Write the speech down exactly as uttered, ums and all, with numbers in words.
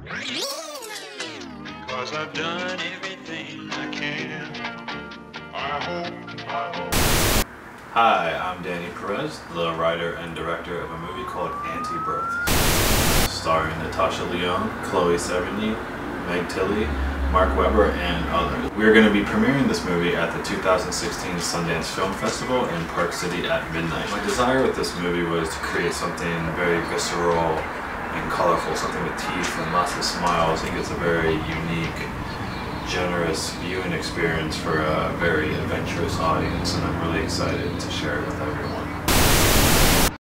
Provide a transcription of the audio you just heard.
'Cause I've done everything I can. I hope, I hope. Hi, I'm Danny Perez, the writer and director of a movie called Antibirth, starring Natasha Lyonne, Chloe Sevigny, Meg Tilly, Mark Webber, and others. We're going to be premiering this movie at the two thousand sixteen Sundance Film Festival in Park City at midnight. My desire with this movie was to create something very visceral and colorful, something with teeth and lots of smiles. I think it's a very unique, generous viewing experience for a very adventurous audience, and I'm really excited to share it with everyone.